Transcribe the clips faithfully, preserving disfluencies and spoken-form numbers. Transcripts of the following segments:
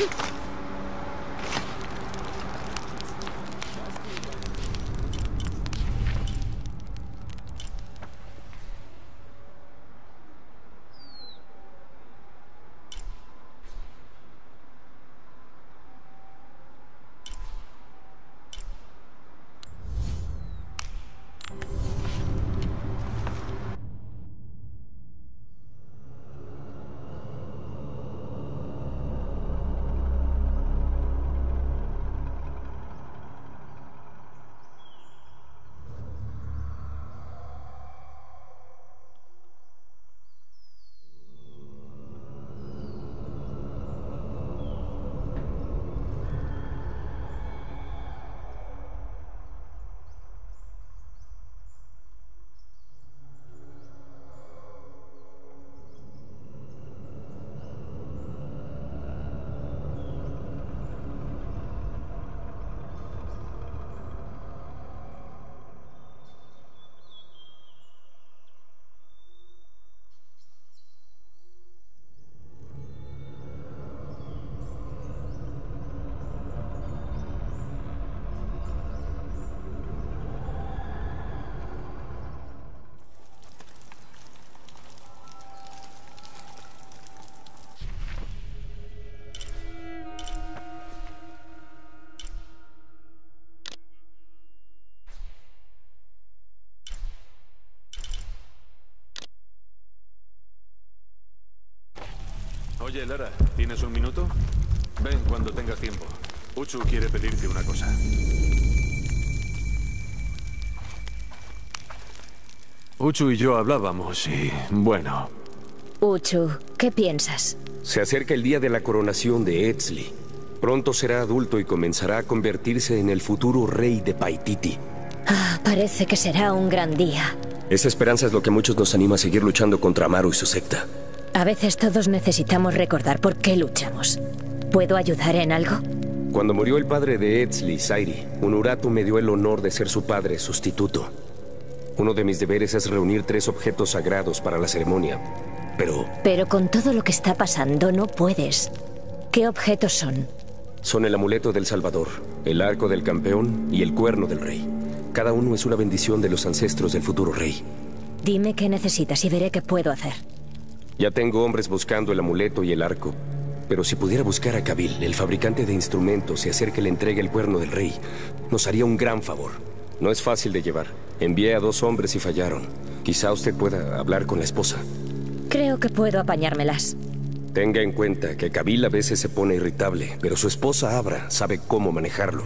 Oye, Lara, ¿tienes un minuto? Ven cuando tengas tiempo. Uchu quiere pedirte una cosa. Uchu y yo hablábamos y... bueno... Uchu, ¿qué piensas? Se acerca el día de la coronación de Etzli. Pronto será adulto y comenzará a convertirse en el futuro rey de Paititi. Ah, parece que será un gran día. Esa esperanza es lo que muchos nos anima a seguir luchando contra Amaru y su secta. A veces todos necesitamos recordar por qué luchamos. ¿Puedo ayudar en algo? Cuando murió el padre de Etzli, Zairi, Unuratu me dio el honor de ser su padre sustituto. Uno de mis deberes es reunir tres objetos sagrados para la ceremonia, pero... Pero con todo lo que está pasando no puedes. ¿Qué objetos son? Son el amuleto del Salvador, el arco del campeón y el cuerno del rey. Cada uno es una bendición de los ancestros del futuro rey. Dime qué necesitas y veré qué puedo hacer. Ya tengo hombres buscando el amuleto y el arco. Pero si pudiera buscar a Kabil, el fabricante de instrumentos, y hacer que le entregue el cuerno del rey, nos haría un gran favor. No es fácil de llevar. Envié a dos hombres y fallaron. Quizá usted pueda hablar con la esposa. Creo que puedo apañármelas. Tenga en cuenta que Kabil a veces se pone irritable, pero su esposa Abra sabe cómo manejarlo.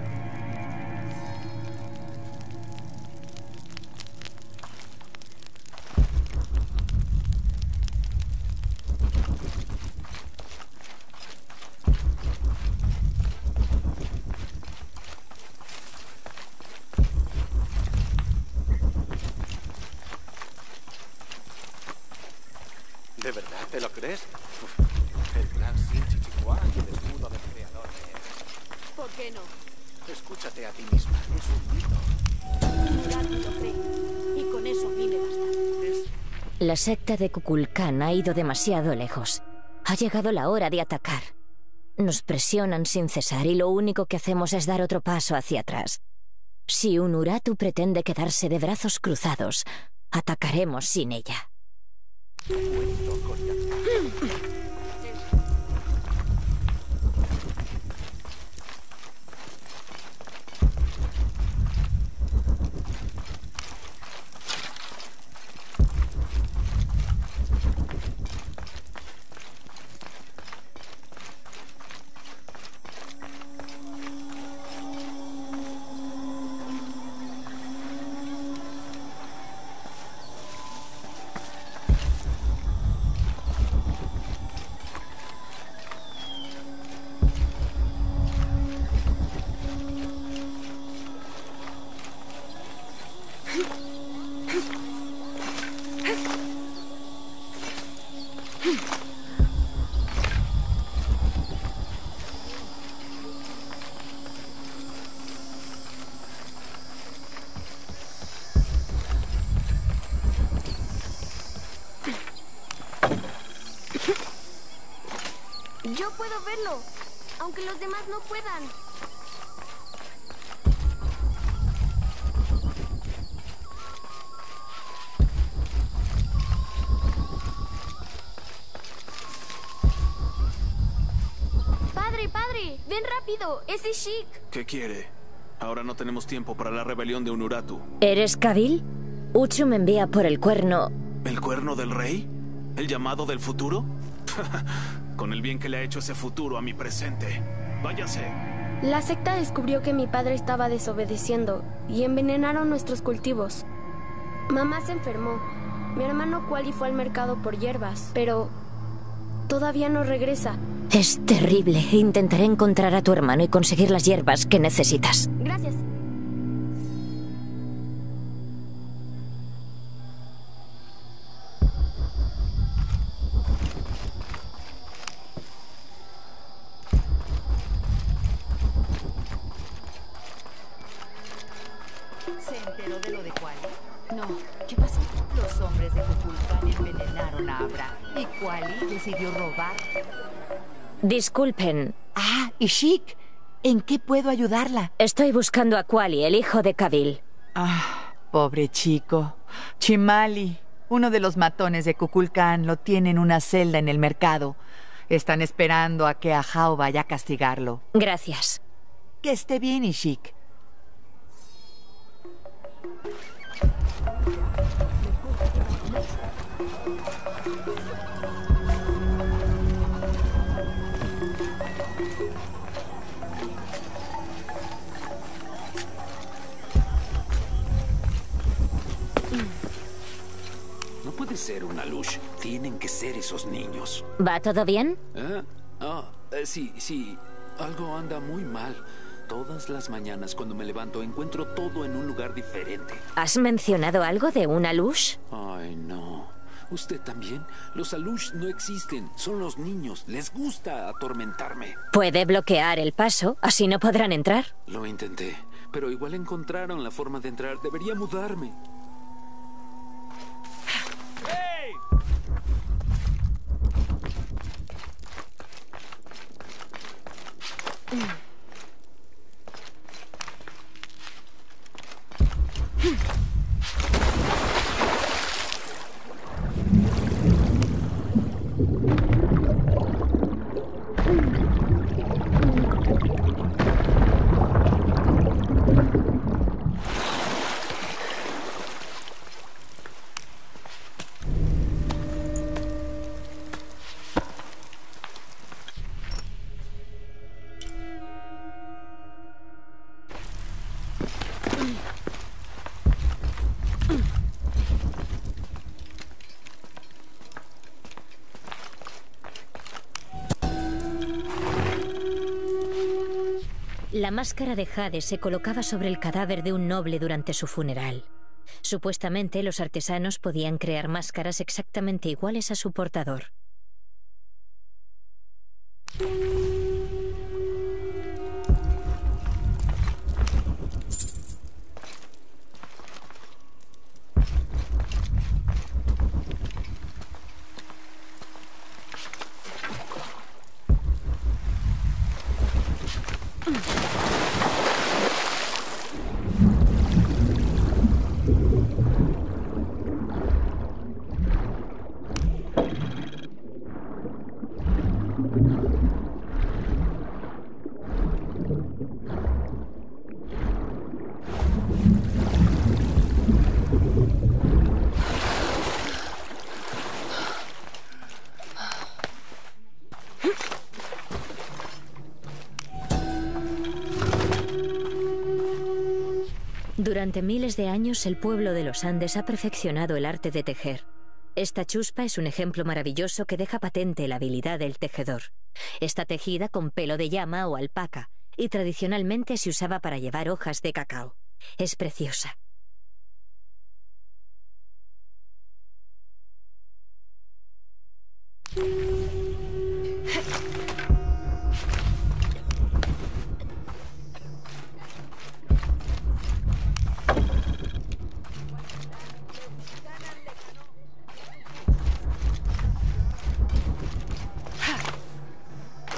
¿De verdad te lo crees? Uf, el gran Sin Chichicuá y el escudo del creador de... ¿Por qué no? Escúchate a ti misma, es un mito. Muratu lo cree, y con eso a mí me basta. Es... La secta de Kukulkan ha ido demasiado lejos. Ha llegado la hora de atacar. Nos presionan sin cesar y lo único que hacemos es dar otro paso hacia atrás. Si Unuratu pretende quedarse de brazos cruzados, atacaremos sin ella. Cuento con la... Yo puedo verlo, aunque los demás no puedan. Padre, padre, ven rápido, es Ishik. ¿Qué quiere? Ahora no tenemos tiempo para la rebelión de Unuratu. ¿Eres Kabil? Uchu me envía por el cuerno. ¿El cuerno del rey? ¿El llamado del futuro? Con el bien que le ha hecho ese futuro a mi presente. Váyase. La secta descubrió que mi padre estaba desobedeciendo y envenenaron nuestros cultivos. Mamá se enfermó. Mi hermano Kuali fue al mercado por hierbas, pero todavía no regresa. Es terrible. Intentaré encontrar a tu hermano y conseguir las hierbas que necesitas. Gracias. ¿Se enteró de lo de Kuali? No, ¿qué pasó? Los hombres de Kukulkan envenenaron a Abra y Kuali decidió robar. Disculpen. Ah, Ishik, ¿en qué puedo ayudarla? Estoy buscando a Kuali, el hijo de Kabil. Ah, pobre chico. Chimali, uno de los matones de Kukulkan, lo tiene en una celda en el mercado. Están esperando a que Ahau vaya a castigarlo. Gracias. Que esté bien, Ishik. No puede ser una luz. Tienen que ser esos niños. ¿Va todo bien? ¿Eh? Ah, eh, sí, sí. Algo anda muy mal. Todas las mañanas cuando me levanto encuentro todo en un lugar diferente. ¿Has mencionado algo de una luz? Ay, no. ¿Usted también? Los Alush no existen. Son los niños. Les gusta atormentarme. Puede bloquear el paso, así no podrán entrar. Lo intenté, pero igual encontraron la forma de entrar. Debería mudarme. ¡Hey! La máscara de jade se colocaba sobre el cadáver de un noble durante su funeral. Supuestamente, los artesanos podían crear máscaras exactamente iguales a su portador. Durante miles de años, el pueblo de los Andes ha perfeccionado el arte de tejer. Esta chuspa es un ejemplo maravilloso que deja patente la habilidad del tejedor. Está tejida con pelo de llama o alpaca y tradicionalmente se usaba para llevar hojas de cacao. Es preciosa.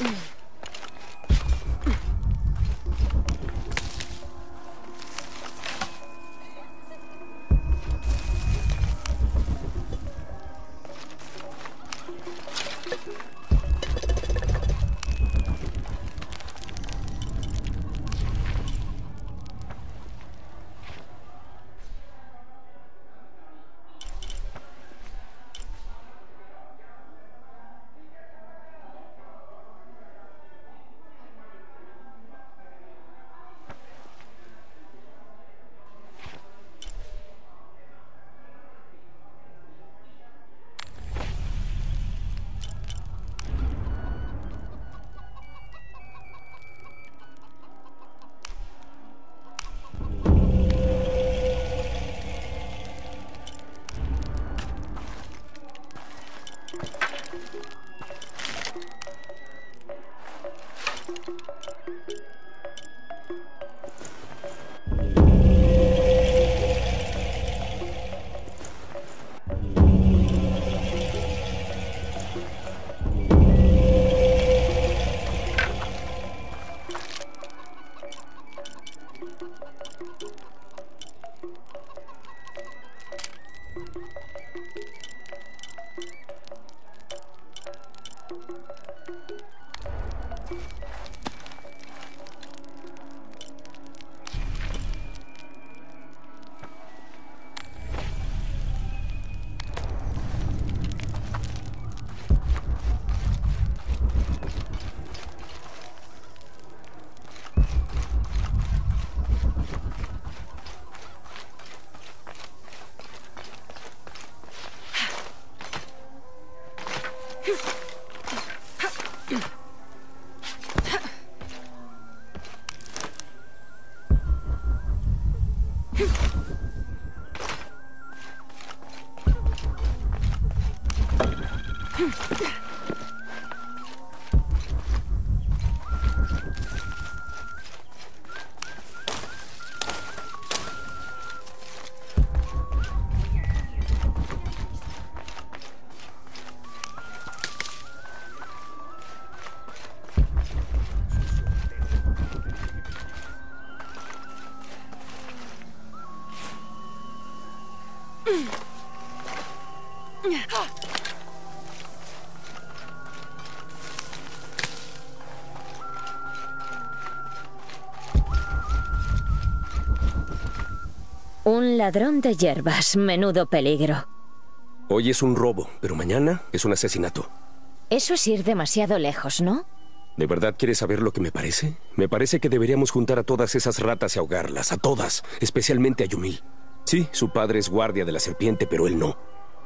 Un ladrón de hierbas, menudo peligro. Hoy es un robo, pero mañana es un asesinato. Eso es ir demasiado lejos, ¿no? ¿De verdad quieres saber lo que me parece? Me parece que deberíamos juntar a todas esas ratas y ahogarlas, a todas, especialmente a Yumil. Sí, su padre es guardia de la serpiente, pero él no.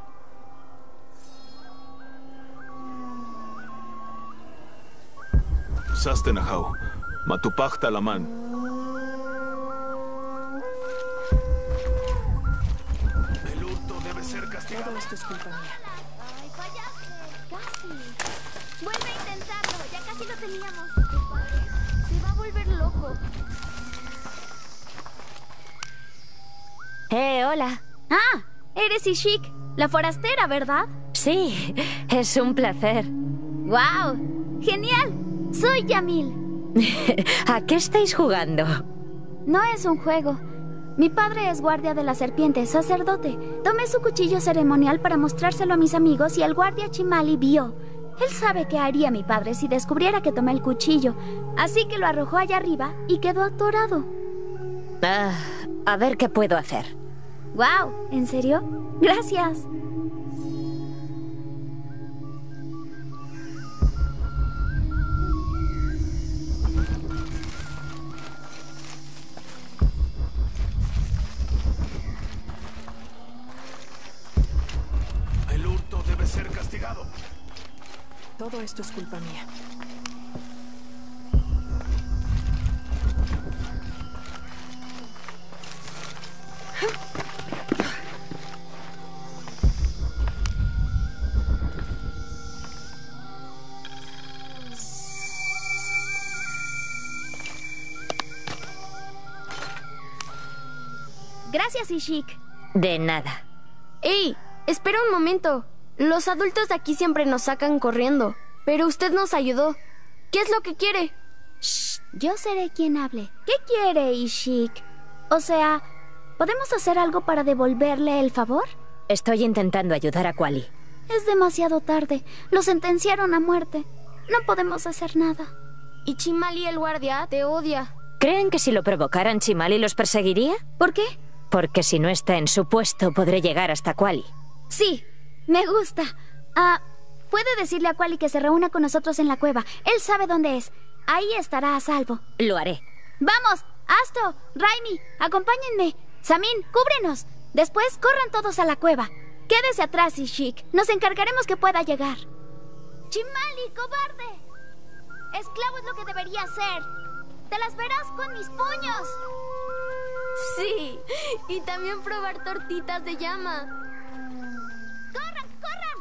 Sastenahau, Matupach Talaman. El hurto debe ser castigado. Todo esto es culpa mía. Ay, fallaste. Casi. Vuelve a intentarlo. Ya casi lo teníamos. Se va a volver loco. Eh, hola. Ah, eres Ishik, la forastera, ¿verdad? Sí, es un placer. ¡Wow! ¡Genial! Soy Yamil. ¿A qué estáis jugando? No es un juego. Mi padre es guardia de la serpiente, sacerdote. Tomé su cuchillo ceremonial para mostrárselo a mis amigos y el guardia Chimali vio. Él sabe qué haría mi padre si descubriera que tomé el cuchillo. Así que lo arrojó allá arriba y quedó atorado. Ah, a ver qué puedo hacer. ¡Wow! ¿En serio? Gracias. El hurto debe ser castigado. Todo esto es culpa mía. Gracias, Ishik. De nada. ¡Ey! Espera un momento. Los adultos de aquí siempre nos sacan corriendo, pero usted nos ayudó. ¿Qué es lo que quiere? Shh, yo seré quien hable. ¿Qué quiere, Ishik? O sea, ¿podemos hacer algo para devolverle el favor? Estoy intentando ayudar a Quali. Es demasiado tarde. Lo sentenciaron a muerte. No podemos hacer nada. Y Chimali, el guardia, te odia. ¿Creen que si lo provocaran Chimali los perseguiría? ¿Por qué? Porque si no está en su puesto, podré llegar hasta Quali. Sí, me gusta. Ah, puede decirle a Quali que se reúna con nosotros en la cueva. Él sabe dónde es. Ahí estará a salvo. Lo haré. ¡Vamos! Asto, Raimi, acompáñenme. Samin, cúbrenos. Después corran todos a la cueva. Quédese atrás, Ishik. Nos encargaremos que pueda llegar. ¡Chimali, cobarde! Esclavo es lo que debería ser. Te las verás con mis puños. Sí, y también probar tortitas de llama. ¡Corran, corran!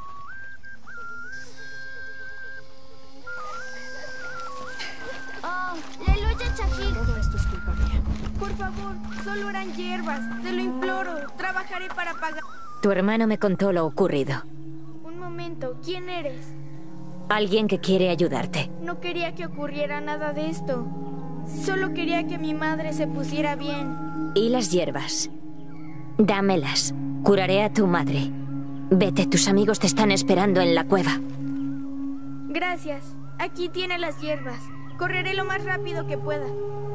Oh, ¡Aleluya, Chajik! Todo esto es culpa mía. Por favor, solo eran hierbas. Te lo imploro. Trabajaré para pagar. Tu hermano me contó lo ocurrido. Un momento, ¿quién eres? Alguien que quiere ayudarte. No quería que ocurriera nada de esto. Solo quería que mi madre se pusiera bien. ¿Y las hierbas? Dámelas. Curaré a tu madre. Vete, tus amigos te están esperando en la cueva. Gracias. Aquí tiene las hierbas. Correré lo más rápido que pueda.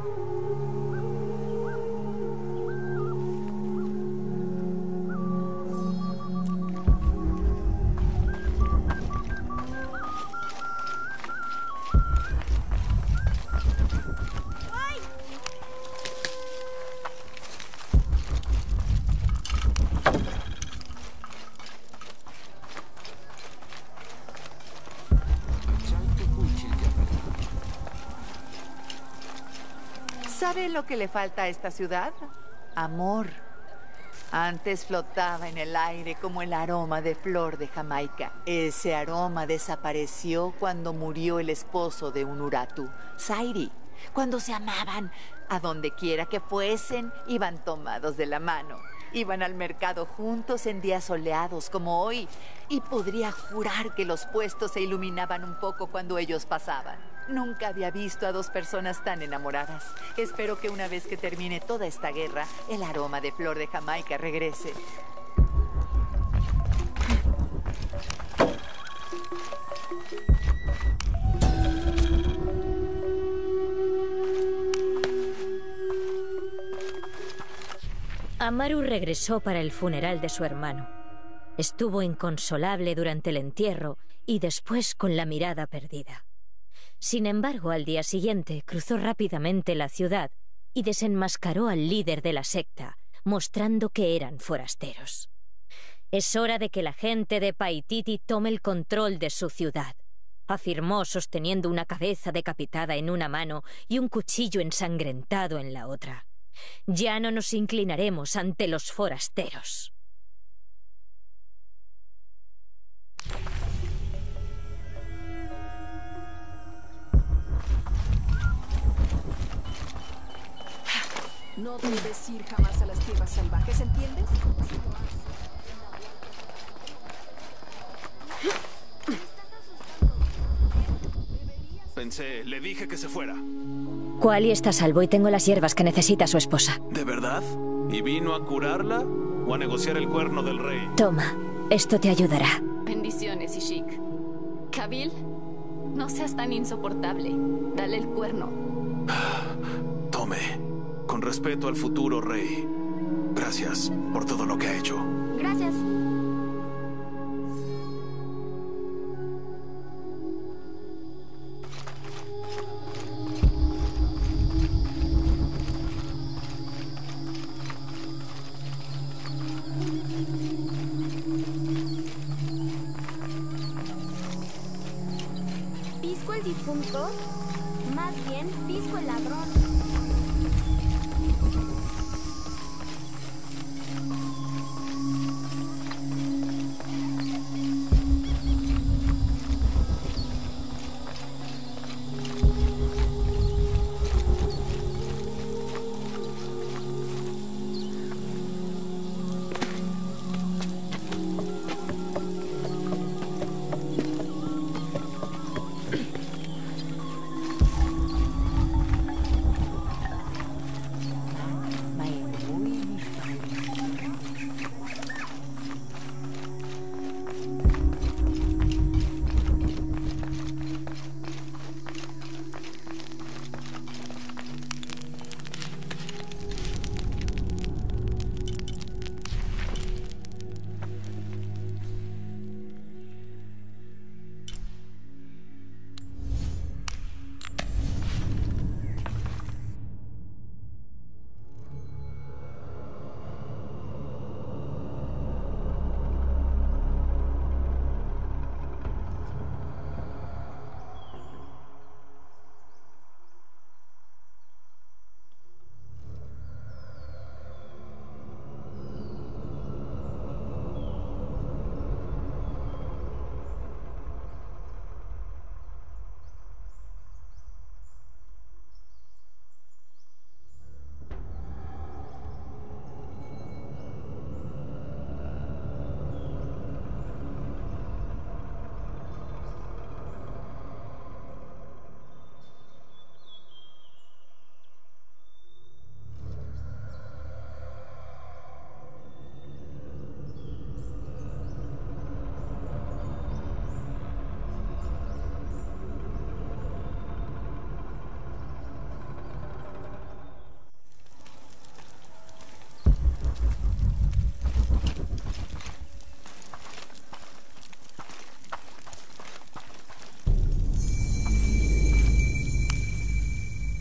¿Sabe lo que le falta a esta ciudad? Amor. Antes flotaba en el aire como el aroma de flor de Jamaica. Ese aroma desapareció cuando murió el esposo de un Uratu, Sairi. Cuando se amaban, a donde quiera que fuesen, iban tomados de la mano. Iban al mercado juntos en días soleados como hoy. Y podría jurar que los puestos se iluminaban un poco cuando ellos pasaban. Nunca había visto a dos personas tan enamoradas. Espero que una vez que termine toda esta guerra, el aroma de flor de Jamaica regrese. Amaru regresó para el funeral de su hermano. Estuvo inconsolable durante el entierro y después con la mirada perdida. Sin embargo, al día siguiente cruzó rápidamente la ciudad y desenmascaró al líder de la secta, mostrando que eran forasteros. Es hora de que la gente de Paititi tome el control de su ciudad, afirmó sosteniendo una cabeza decapitada en una mano y un cuchillo ensangrentado en la otra. Ya no nos inclinaremos ante los forasteros. No debes ir jamás a las tierras salvajes, ¿entiendes? Pensé, le dije que se fuera. Quali está a salvo y tengo las hierbas que necesita su esposa. ¿De verdad? ¿Y vino a curarla o a negociar el cuerno del rey? Toma, esto te ayudará. Bendiciones, Ishik. Kabil, no seas tan insoportable. Dale el cuerno. Tome. Con respeto al futuro rey. Gracias por todo lo que ha hecho. Gracias. ¿Pisco el difunto? Más bien, Pisco el ladrón.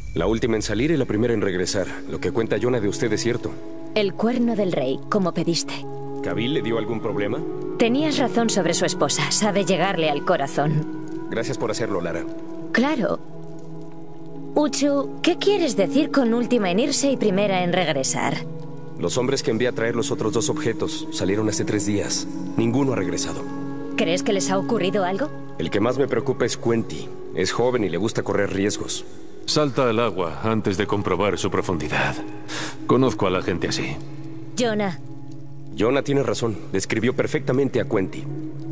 La última en salir y la primera en regresar. Lo que cuenta Jonah de usted es cierto. El cuerno del rey, como pediste. ¿Kabil le dio algún problema? Tenías razón sobre su esposa. Sabe llegarle al corazón. Gracias por hacerlo, Lara. Claro. Uchu, ¿qué quieres decir con última en irse y primera en regresar? Los hombres que envié a traer los otros dos objetos salieron hace tres días. Ninguno ha regresado. ¿Crees que les ha ocurrido algo? El que más me preocupa es Quenti. Es joven y le gusta correr riesgos. Salta al agua antes de comprobar su profundidad. Conozco a la gente así. Jonah. Jonah tiene razón. Describió perfectamente a Quenti.